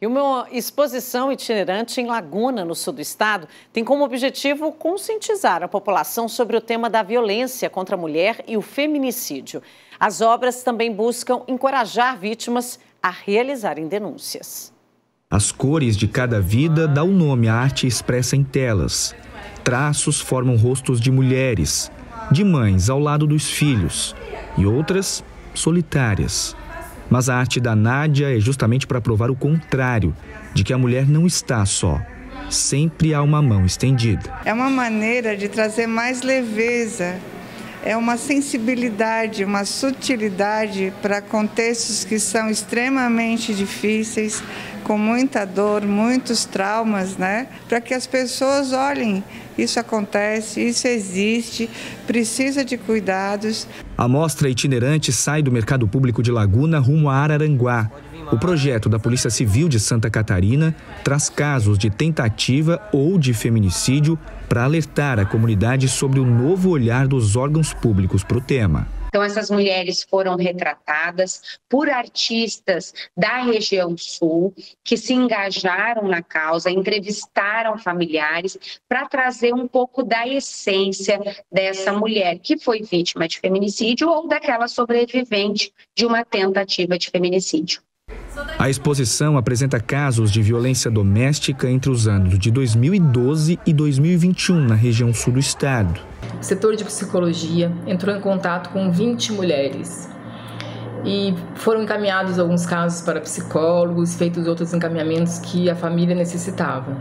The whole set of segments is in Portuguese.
E uma exposição itinerante em Laguna, no sul do estado, tem como objetivo conscientizar a população sobre o tema da violência contra a mulher e o feminicídio. As obras também buscam encorajar vítimas a realizarem denúncias. As cores de cada vida dão o nome à arte expressa em telas. Traços formam rostos de mulheres, de mães ao lado dos filhos, e outras solitárias. Mas a arte da Nádia é justamente para provar o contrário, de que a mulher não está só. Sempre há uma mão estendida. É uma maneira de trazer mais leveza, é uma sensibilidade, uma sutilidade para contextos que são extremamente difíceis, com muita dor, muitos traumas, né? Para que as pessoas olhem, isso acontece, isso existe, precisa de cuidados. A mostra itinerante sai do Mercado Público de Laguna rumo a Araranguá. O projeto da Polícia Civil de Santa Catarina traz casos de tentativa ou de feminicídio para alertar a comunidade sobre o novo olhar dos órgãos públicos para o tema. Então, essas mulheres foram retratadas por artistas da região sul, que se engajaram na causa, entrevistaram familiares para trazer um pouco da essência dessa mulher que foi vítima de feminicídio ou daquela sobrevivente de uma tentativa de feminicídio. A exposição apresenta casos de violência doméstica entre os anos de 2012 e 2021 na região sul do estado. O setor de psicologia entrou em contato com 20 mulheres e foram encaminhados alguns casos para psicólogos, feitos outros encaminhamentos que a família necessitava.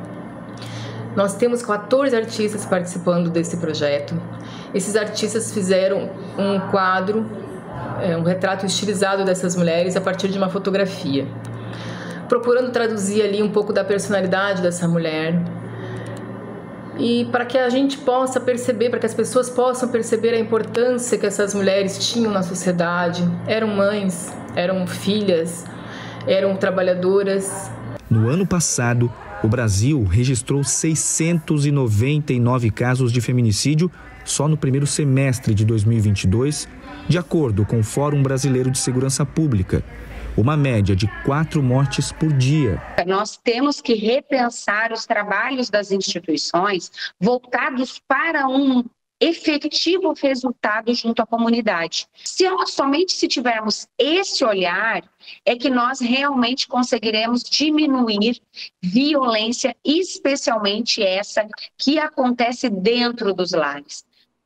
Nós temos 14 artistas participando desse projeto. Esses artistas fizeram um quadro, um retrato estilizado dessas mulheres a partir de uma fotografia, procurando traduzir ali um pouco da personalidade dessa mulher. E para que a gente possa perceber, para que as pessoas possam perceber a importância que essas mulheres tinham na sociedade. Eram mães, eram filhas, eram trabalhadoras. No ano passado, o Brasil registrou 699 casos de feminicídio só no primeiro semestre de 2022, de acordo com o Fórum Brasileiro de Segurança Pública. Uma média de 4 mortes por dia. Nós temos que repensar os trabalhos das instituições voltados para um efetivo resultado junto à comunidade. Somente se tivermos esse olhar é que nós realmente conseguiremos diminuir violência, especialmente essa que acontece dentro dos lares.